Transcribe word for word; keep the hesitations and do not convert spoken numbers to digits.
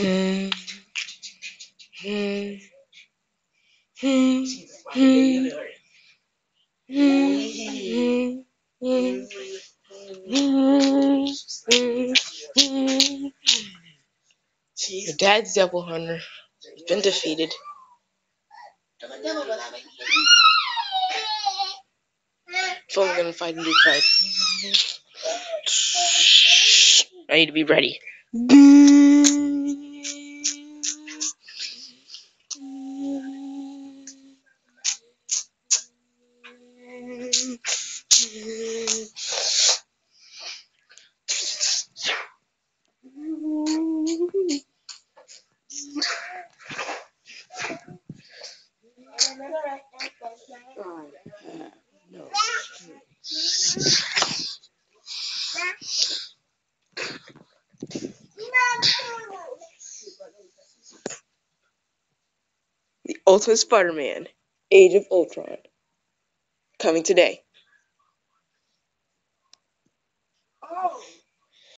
Your dad's devil hunter has been defeated. So I'm gonna fight a new type. I need to be ready. The Ultimate Spider-Man, Age of Ultron, coming today. Oh.